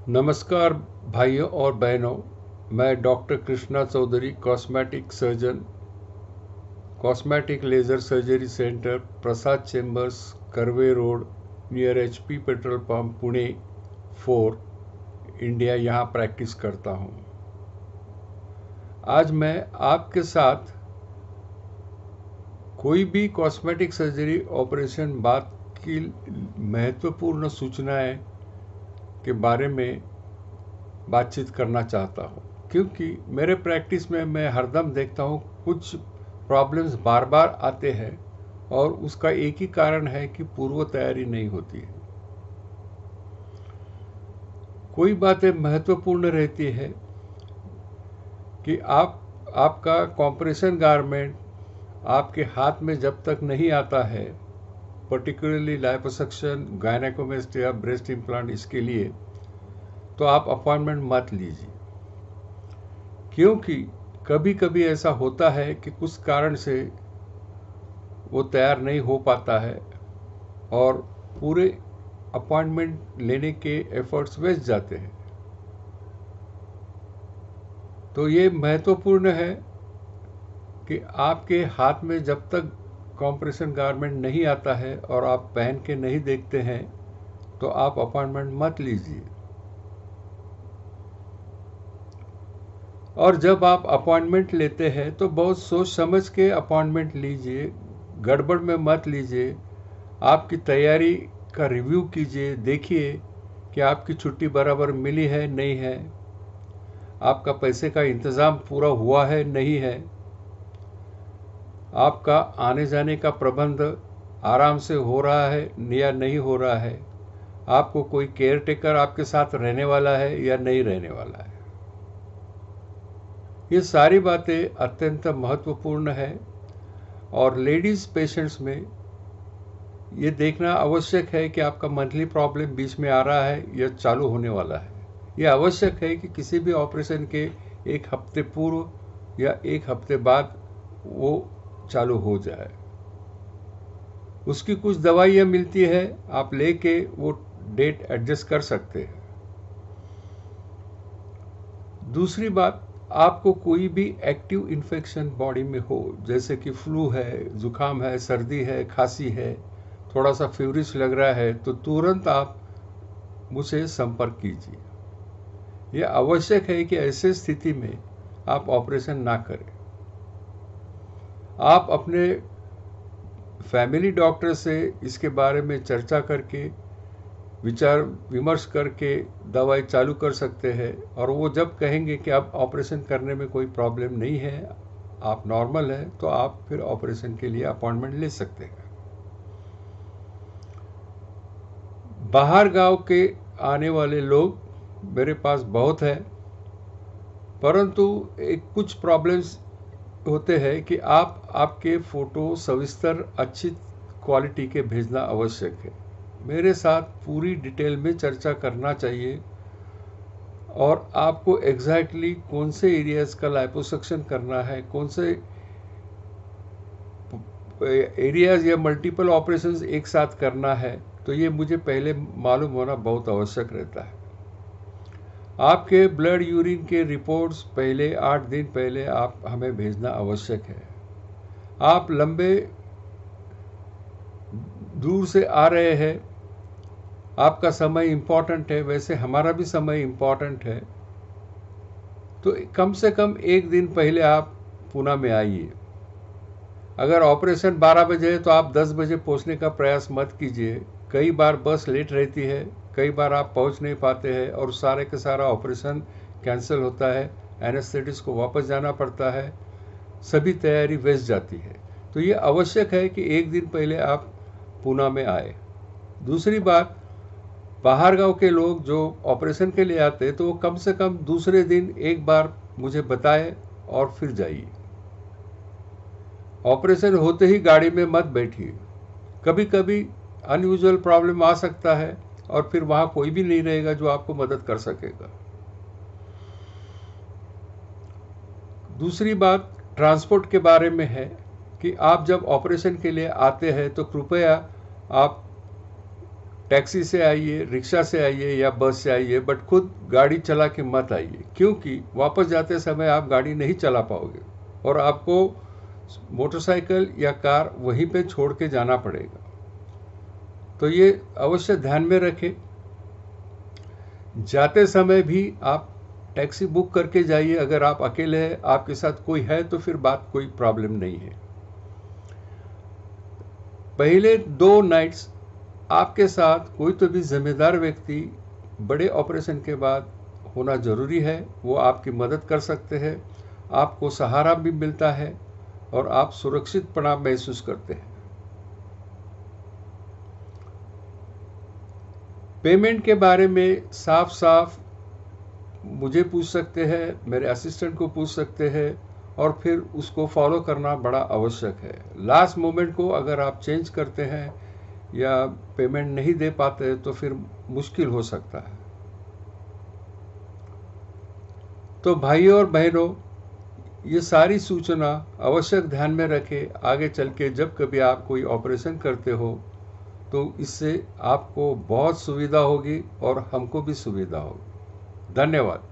नमस्कार भाइयों और बहनों, मैं doctor Krishna Chaudhary, cosmetic surgeon, cosmetic laser surgery centre, Prasad chambers, Karve road, near HP petrol pump, Pune 4, India, यहाँ प्रैक्टिस करता हूँ। आज मैं आपके साथ कोई भी कॉस्मेटिक सर्जरी ऑपरेशन बात की महत्वपूर्ण सूचनाएं के बारे में बातचीत करना चाहता हूँ, क्योंकि मेरे प्रैक्टिस में मैं हरदम देखता हूँ कुछ प्रॉब्लम्स बार बार आते हैं और उसका एक ही कारण है कि पूर्व तैयारी नहीं होती है। कोई बातें महत्वपूर्ण रहती है कि आपका कॉम्प्रेशन गारमेंट आपके हाथ में जब तक नहीं आता है, पर्टिकुलरली लाइपोसक्शन, गायनेकोमेस्टिया या ब्रेस्ट इम्प्लांट, इसके लिए तो आप अपॉइंटमेंट मत लीजिए, क्योंकि कभी कभी ऐसा होता है कि कुछ कारण से वो तैयार नहीं हो पाता है और पूरे अपॉइंटमेंट लेने के एफर्ट्स वेस्ट जाते हैं। तो ये महत्वपूर्ण है कि आपके हाथ में जब तक कॉम्प्रेशन गारमेंट नहीं आता है और आप पहन के नहीं देखते हैं तो आप अपॉइंटमेंट मत लीजिए। और जब आप अपॉइंटमेंट लेते हैं तो बहुत सोच समझ के अपॉइंटमेंट लीजिए, गड़बड़ में मत लीजिए। आपकी तैयारी का रिव्यू कीजिए, देखिए कि आपकी छुट्टी बराबर मिली है नहीं है, आपका पैसे का इंतज़ाम पूरा हुआ है नहीं है, आपका आने जाने का प्रबंध आराम से हो रहा है या नहीं हो रहा है, आपको कोई केयर टेकर आपके साथ रहने वाला है या नहीं रहने वाला है। ये सारी बातें अत्यंत महत्वपूर्ण है और लेडीज़ पेशेंट्स में ये देखना आवश्यक है कि आपका मंथली प्रॉब्लम बीच में आ रहा है या चालू होने वाला है। ये आवश्यक है कि किसी भी ऑपरेशन के एक हफ्ते पूर्व या एक हफ्ते बाद वो चालू हो जाए। उसकी कुछ दवाइयाँ मिलती है, आप लेके वो डेट एडजस्ट कर सकते हैं। दूसरी बात, आपको कोई भी एक्टिव इन्फेक्शन बॉडी में हो, जैसे कि फ्लू है, जुकाम है, सर्दी है, खांसी है, थोड़ा सा फीवरिश लग रहा है, तो तुरंत आप मुझसे संपर्क कीजिए। यह आवश्यक है कि ऐसे स्थिति में आप ऑपरेशन ना करें। आप अपने फैमिली डॉक्टर से इसके बारे में चर्चा करके, विचार विमर्श करके दवाई चालू कर सकते हैं और वो जब कहेंगे कि अब ऑपरेशन करने में कोई प्रॉब्लम नहीं है, आप नॉर्मल हैं, तो आप फिर ऑपरेशन के लिए अपॉइंटमेंट ले सकते हैं। बाहर गांव के आने वाले लोग मेरे पास बहुत हैं, परंतु एक कुछ प्रॉब्लम्स होते हैं कि आपके फ़ोटो सविस्तर अच्छी क्वालिटी के भेजना आवश्यक है। मेरे साथ पूरी डिटेल में चर्चा करना चाहिए और आपको एग्जैक्टली कौन से एरियाज़ का लाइपोसक्शन करना है, कौन से एरियाज़ या मल्टीपल ऑपरेशंस एक साथ करना है, तो ये मुझे पहले मालूम होना बहुत आवश्यक रहता है। आपके ब्लड यूरिन के रिपोर्ट्स पहले 8 दिन पहले आप हमें भेजना आवश्यक है। आप लंबे दूर से आ रहे हैं, आपका समय इम्पॉर्टेंट है, वैसे हमारा भी समय इम्पॉर्टेंट है, तो कम से कम एक दिन पहले आप पुणे में आइए। अगर ऑपरेशन 12 बजे है तो आप 10 बजे पहुंचने का प्रयास मत कीजिए। कई बार बस लेट रहती है, कई बार आप पहुंच नहीं पाते हैं और सारे का सारा ऑपरेशन कैंसिल होता है, एनेस्थेटिस्ट को वापस जाना पड़ता है, सभी तैयारी वेस्ट जाती है। तो ये आवश्यक है कि एक दिन पहले आप पुणे में आए। दूसरी बात, बाहर गांव के लोग जो ऑपरेशन के लिए आते हैं तो वो कम से कम दूसरे दिन एक बार मुझे बताएं और फिर जाइए। ऑपरेशन होते ही गाड़ी में मत बैठिए, कभी कभी अनयूजुअल प्रॉब्लम आ सकता है और फिर वहाँ कोई भी नहीं रहेगा जो आपको मदद कर सकेगा। दूसरी बात ट्रांसपोर्ट के बारे में है कि आप जब ऑपरेशन के लिए आते हैं तो कृपया आप टैक्सी से आइए, रिक्शा से आइए या बस से आइए, बट खुद गाड़ी चला के मत आइए, क्योंकि वापस जाते समय आप गाड़ी नहीं चला पाओगे और आपको मोटरसाइकिल या कार वहीं पे छोड़ के जाना पड़ेगा। तो ये अवश्य ध्यान में रखें। जाते समय भी आप टैक्सी बुक करके जाइए। अगर आप अकेले हैं, आपके साथ कोई है तो फिर बात कोई प्रॉब्लम नहीं है। पहले 2 नाइट्स आपके साथ कोई तो भी जिम्मेदार व्यक्ति बड़े ऑपरेशन के बाद होना जरूरी है। वो आपकी मदद कर सकते हैं, आपको सहारा भी मिलता है और आप सुरक्षितपना महसूस करते हैं। पेमेंट के बारे में साफ साफ मुझे पूछ सकते हैं, मेरे असिस्टेंट को पूछ सकते हैं और फिर उसको फॉलो करना बड़ा आवश्यक है। लास्ट मोमेंट को अगर आप चेंज करते हैं या पेमेंट नहीं दे पाते तो फिर मुश्किल हो सकता है। तो भाइयों और बहनों, ये सारी सूचना आवश्यक ध्यान में रखें। आगे चल के जब कभी आप कोई ऑपरेशन करते हो तो इससे आपको बहुत सुविधा होगी और हमको भी सुविधा होगी। धन्यवाद।